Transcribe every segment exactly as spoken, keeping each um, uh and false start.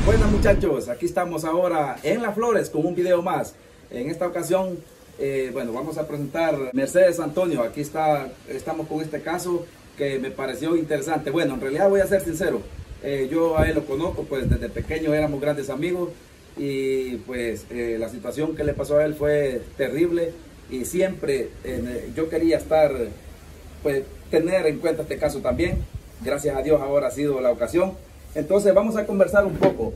Buenas muchachos, aquí estamos ahora en Las Flores con un video más. En esta ocasión, eh, bueno, vamos a presentar Mercedes Antonio. Aquí está, estamos con este caso que me pareció interesante. Bueno, en realidad voy a ser sincero, eh, yo a él lo conozco, pues desde pequeño éramos grandes amigos y pues eh, la situación que le pasó a él fue terrible y siempre eh, yo quería estar, pues tener en cuenta este caso también. Gracias a Dios ahora ha sido la ocasión. Entonces vamos a conversar un poco.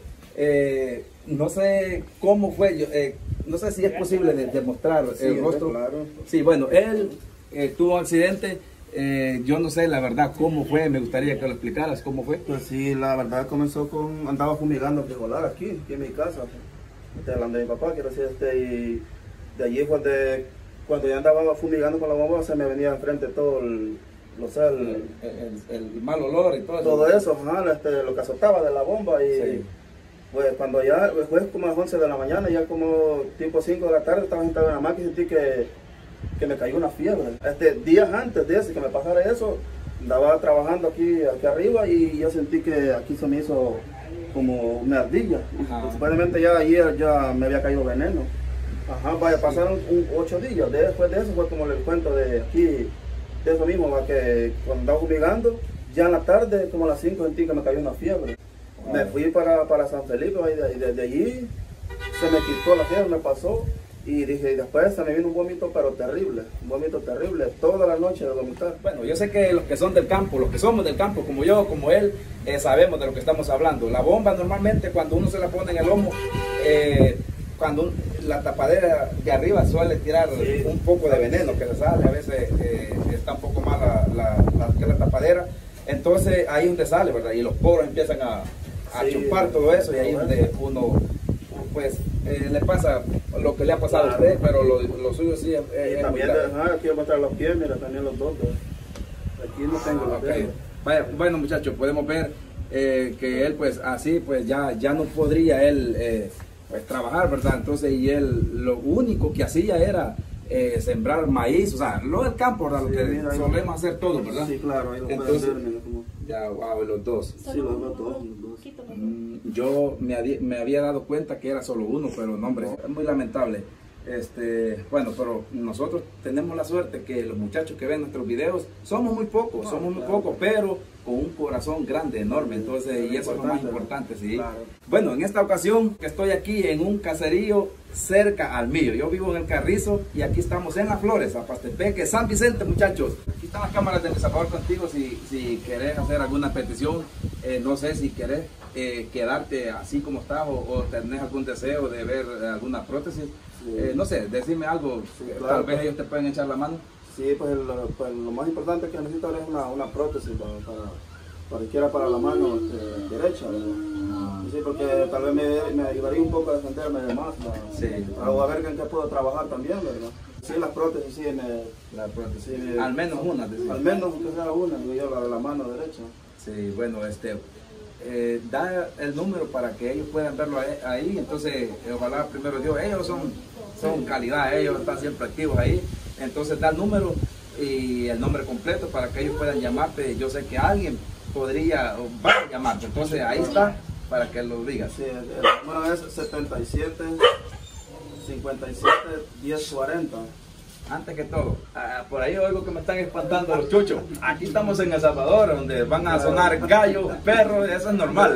Eh, no sé cómo fue, yo, eh, no sé si es posible de, demostrar sí, el rostro. Claro. Sí, bueno, él eh, tuvo un accidente. Eh, yo no sé la verdad cómo fue, me gustaría que lo explicaras cómo fue. Pues sí, la verdad comenzó con, andaba fumigando frijolar aquí, aquí en mi casa. Estoy hablando de mi papá, quiero decir, este, y de allí fue de, cuando yo andaba fumigando con la bomba, se me venía enfrente todo el, no sé, el, el, el, el mal olor y todo eso. Todo eso, ajá, este, lo que azotaba de la bomba y sí. Pues cuando ya, fue como a las once de la mañana, ya como tipo cinco de la tarde, estaba sentado en la máquina y sentí que, que me cayó una fiebre. Este, días antes de ese, que me pasara eso, andaba trabajando aquí, aquí arriba y yo sentí que aquí se me hizo como una ardilla. Y supuestamente ya ayer ya me había caído veneno. Ajá, vaya, pasaron un, ocho días. Después de eso fue como el cuento de aquí, de eso mismo, va, que cuando andaba fumigando, ya en la tarde, como a las cinco, sentí que me cayó una fiebre. Wow. Me fui para, para San Felipe y desde de allí se me quitó la fiebre, me pasó. Y dije, y después se me vino un vómito, pero terrible, un vómito terrible, toda la noche de vomitar. Bueno, yo sé que los que son del campo, los que somos del campo, como yo, como él, eh, sabemos de lo que estamos hablando. La bomba normalmente cuando uno se la pone en el lomo, eh, cuando un, la tapadera de arriba suele tirar sí. un poco de veneno que se sale, a veces eh, está un poco mala la, la, la, la tapadera, entonces ahí es donde sale, ¿verdad? Y los poros empiezan a, a sí, chupar todo eso y ahí es donde uno, pues, eh, le pasa lo que le ha pasado claro. a usted, pero lo, lo suyo sí es, es y también, ajá, aquí voy a mostrar los pies, mira, también los dos, aquí no tengo los okay. Vaya, bueno muchachos, podemos ver eh, que él pues así pues ya, ya no podría él eh, pues trabajar, ¿verdad? Entonces y él lo único que hacía era eh, sembrar maíz, o sea, lo del campo, ¿verdad? Sí, lo que mira, solemos hacer todo, ¿verdad? Sí, claro, ahí lo entonces, ver, mira, como... ya, wow, los dos. Sí, los dos, los dos. Mm, yo me, había, me había dado cuenta que era solo uno, pero no, hombre, es muy lamentable. Este, bueno, pero nosotros tenemos la suerte que los muchachos que ven nuestros videos somos muy pocos, somos muy pocos, pero con un corazón grande, enorme, entonces, y eso es lo más importante, sí. Claro. Bueno, en esta ocasión estoy aquí en un caserío cerca al mío. Yo vivo en el Carrizo y aquí estamos en Las Flores, Zapastepeque, San Vicente, muchachos. Aquí están las cámaras de El Salvador contigo si, si querés hacer alguna petición, eh, no sé si querés eh, quedarte así como estás o, o tenés algún deseo de ver alguna prótesis. Sí. Eh, no sé, decime algo, sí, claro, tal vez ellos te pueden echar la mano. Sí, pues lo, pues lo más importante que necesito es una, una prótesis para, para, cualquiera para la mano este, derecha, ¿no? Sí, porque tal vez me, me ayudaría un poco a defenderme de más, ¿no? Sí, o a ver en qué puedo trabajar también, ¿verdad? Sí, las prótesis, sí, me, la prótesis. Sí, me, al menos una, decir. Al menos que sea una, digo yo, la de la mano derecha. Sí, bueno, este... Eh, da el número para que ellos puedan verlo ahí, entonces eh, ojalá primero Dios, ellos son, son calidad, ellos están siempre activos ahí, entonces da el número y el nombre completo para que ellos puedan llamarte. Yo sé que alguien podría o va a llamarte, entonces ahí está para que lo digas. Sí, el, el número es setenta y siete, cincuenta y siete, diez cuarenta. Antes que todo, uh, por ahí oigo que me están espantando los chuchos. Aquí estamos en El Salvador, donde van a sonar gallos, perros, eso es normal.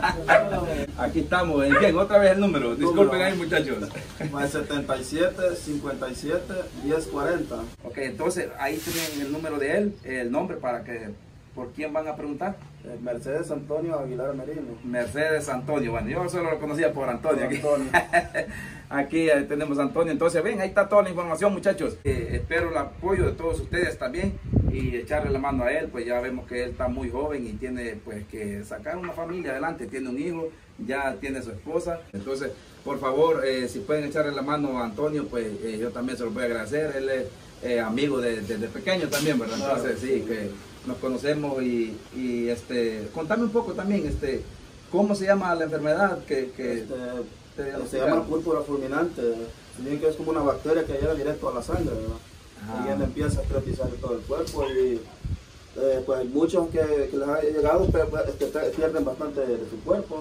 Aquí estamos. Bien, otra vez el número. Disculpen ahí, muchachos. setenta y siete, cincuenta y siete, diez cuarenta. Ok, entonces ahí tienen el número de él, el nombre para que... ¿Por quién van a preguntar? Eh, Mercedes Antonio Aguilar Merino. Mercedes Antonio, bueno, yo solo lo conocía por Antonio. Aquí, Antonio. aquí eh, tenemos a Antonio, entonces ven, ahí está toda la información, muchachos. Eh, espero el apoyo de todos ustedes también y echarle la mano a él, pues ya vemos que él está muy joven y tiene pues que sacar una familia adelante, tiene un hijo, ya tiene su esposa, entonces por favor, eh, si pueden echarle la mano a Antonio, pues eh, yo también se lo voy a agradecer. Él es eh, amigo desde de, de pequeño también, ¿verdad? Entonces sí, que nos conocemos y, y este, contame un poco también, este, ¿cómo se llama la enfermedad que, que este, te se llama púrpura fulminante? Que es como una bacteria que llega directo a la sangre, ¿verdad? Ah. Y él empieza a priorizar todo el cuerpo y eh, pues muchos que, que les ha llegado pues, este, pierden bastante de su cuerpo.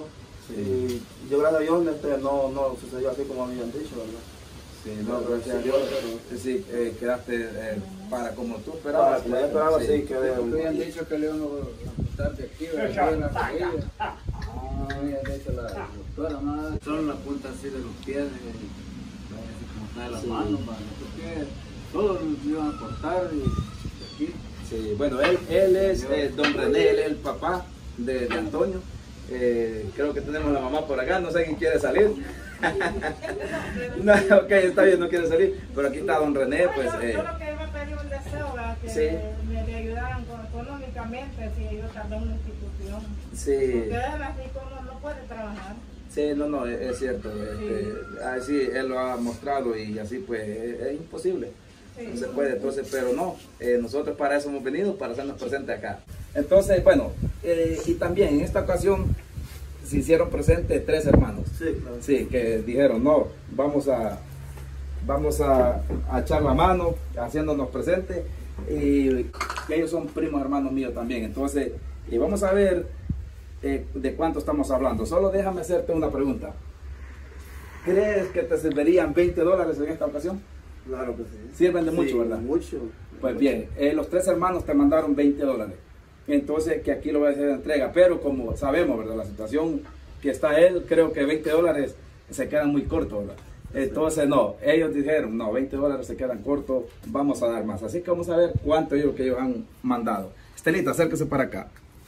Sí. Y yo gracias a Dios este, no, no sucedió así como me habían dicho, ¿verdad? Sí, no, gracias a Dios. Sí, eh, quedaste eh, para como tú esperabas. Para como yo esperaba, sí, Me quedé. habían dicho que le iban a cortar de aquí, de aquí en la rodilla. Ah, me habían dicho la doctora, más solo la punta así de los pies, de, así como está de las manos, para los pies. Todos nos iban a cortar y de aquí. Sí, bueno, él, él es eh, don René, él es el papá de, de Antonio. Eh, creo que tenemos la mamá por acá, no sé quién quiere salir. No, ok, está bien, no quiere salir. Pero aquí está don René, pues. Yo, Eh, yo lo que iba a pedir un deseo, ¿verdad? Que sí. me, me ayudaran con, económicamente si yo también una institución. sí, Porque él así como no puede trabajar. sí, no, no, es, es cierto. Este, así él lo ha mostrado y así pues es, es imposible. Sí. No se puede, entonces, pero no, eh, nosotros para eso hemos venido, para hacernos presentes acá. Entonces, bueno, eh, y también en esta ocasión se hicieron presentes tres hermanos. Sí, claro. Sí, que dijeron, no, vamos a, vamos a, a echar la mano, haciéndonos presentes, y ellos son primos hermanos míos también. Entonces, y vamos a ver eh, de cuánto estamos hablando. Solo déjame hacerte una pregunta. ¿Crees que te servirían veinte dólares en esta ocasión? Claro que sí. Sirven de mucho, Sí, ¿verdad? Mucho. Pues bien, eh, los tres hermanos te mandaron veinte dólares. Entonces, que aquí lo voy a hacer de entrega. Pero como sabemos, ¿verdad? La situación que está él, creo que veinte dólares se quedan muy cortos, ¿verdad? Entonces, no, ellos dijeron, no, veinte dólares se quedan cortos, vamos a dar más. Así que vamos a ver cuánto ellos que ellos han mandado. Estelita, acérquese para acá.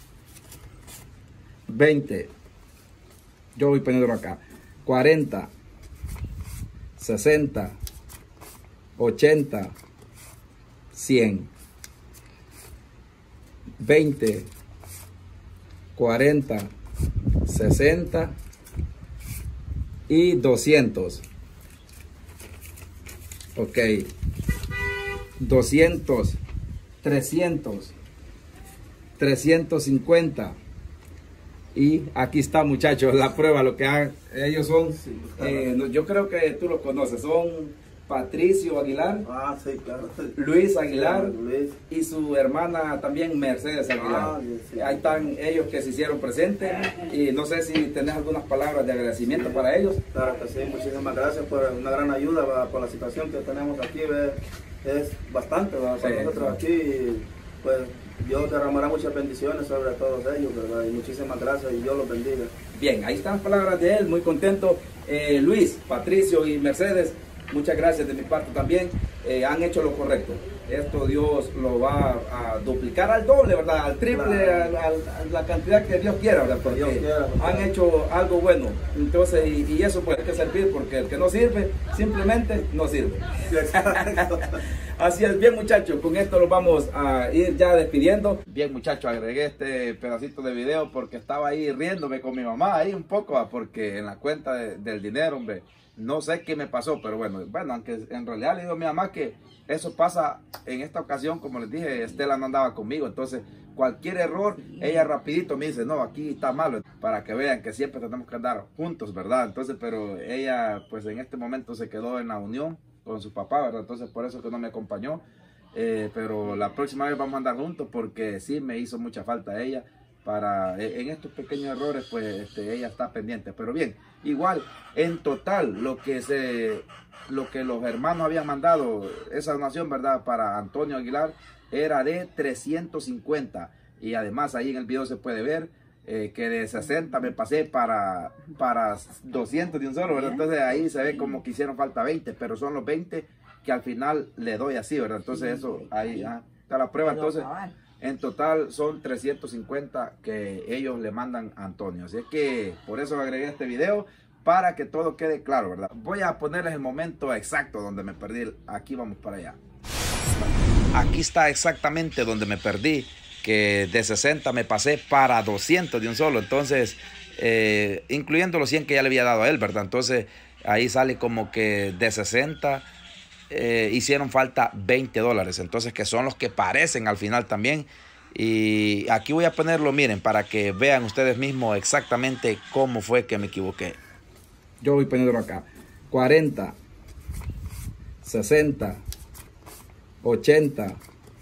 veinte. Yo voy poniéndolo acá. cuarenta. sesenta. ochenta. cien. veinte. cuarenta. sesenta. Y doscientos. Ok. doscientos. trescientos. trescientos cincuenta. Y aquí está, muchachos, la prueba, lo que han, ellos son, eh, no, yo creo que tú los conoces, son Patricio Aguilar, Ah, sí, claro. Luis Aguilar Luis. y su hermana también Mercedes Aguilar. Ah, sí, sí. Ahí están ellos que se hicieron presentes y no sé si tenés algunas palabras de agradecimiento para ellos. Claro que sí, muchísimas gracias por una gran ayuda va, por la situación que tenemos aquí. Ve, es bastante va, para Sí, nosotros sí. aquí. Y, pues Dios derramará muchas bendiciones sobre todos ellos, ¿verdad? Y muchísimas gracias y Dios los bendiga. Bien, ahí están las palabras de él, muy contento. Eh, Luis, Patricio y Mercedes, muchas gracias de mi parte también. Eh, han hecho lo correcto. Esto Dios lo va a duplicar al doble, ¿verdad? Al triple, Claro. a, a- a la cantidad que Dios quiera, ¿verdad? Porque Dios quiera, porque- han hecho algo bueno. Entonces, y, y eso puede que servir porque el que no sirve, simplemente no sirve. Así es, bien muchachos, con esto los vamos a ir ya despidiendo. Bien muchachos, agregué este pedacito de video porque estaba ahí riéndome con mi mamá ahí un poco, ah, porque en la cuenta de- del dinero, hombre, no sé qué me pasó, pero bueno, bueno, aunque en realidad le digo a mi mamá que eso pasa en esta ocasión, como les dije, Estela no andaba conmigo, entonces cualquier error, ella rapidito me dice, no, aquí está malo, para que vean que siempre tenemos que andar juntos, ¿verdad? Entonces, pero ella pues en este momento se quedó en la unión con su papá, ¿verdad? Entonces por eso que no me acompañó, eh, pero la próxima vez vamos a andar juntos porque sí me hizo mucha falta ella. Para en estos pequeños errores pues este, ella está pendiente, pero bien, igual en total lo que se lo que los hermanos habían mandado, esa donación, verdad, para Antonio Aguilar era de trescientos cincuenta y además ahí en el video se puede ver eh, que de sesenta me pasé para para doscientos de un solo, ¿verdad? Entonces ahí se ve como que hicieron falta veinte, pero son los veinte que al final le doy así, ¿verdad? Entonces eso ahí ah, está la prueba. Entonces en total son trescientos cincuenta que ellos le mandan a Antonio. Así es que por eso agregué este video, para que todo quede claro, ¿verdad? Voy a ponerles el momento exacto donde me perdí. Aquí vamos para allá. Aquí está exactamente donde me perdí, que de sesenta me pasé para doscientos de un solo. Entonces, eh, incluyendo los cien que ya le había dado a él, ¿verdad? Entonces, ahí sale como que de sesenta... Eh, hicieron falta veinte dólares, entonces que son los que parecen al final también. Y aquí voy a ponerlo, miren, para que vean ustedes mismos exactamente cómo fue que me equivoqué. Yo voy poniéndolo acá. cuarenta, sesenta, ochenta,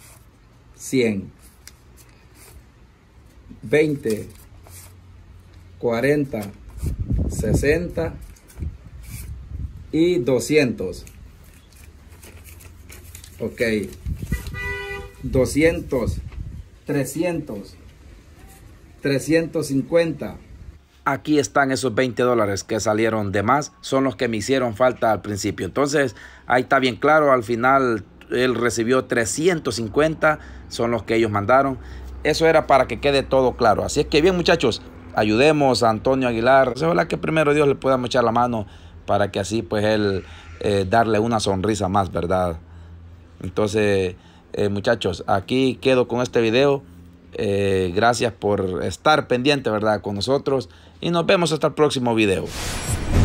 cien, veinte, cuarenta, sesenta y doscientos. Ok. doscientos, trescientos, trescientos cincuenta. Aquí están esos veinte dólares que salieron de más. Son los que me hicieron falta al principio. Entonces, ahí está bien claro. Al final, él recibió trescientos cincuenta. Son los que ellos mandaron. Eso era para que quede todo claro. Así es que bien, muchachos, ayudemos a Antonio Aguilar. Ojalá que primero Dios le pueda echar la mano para que así, pues, él eh, darle una sonrisa más, ¿verdad? Entonces, eh, muchachos, aquí quedo con este video. Eh, gracias por estar pendiente, ¿verdad?, con nosotros. Y nos vemos hasta el próximo video.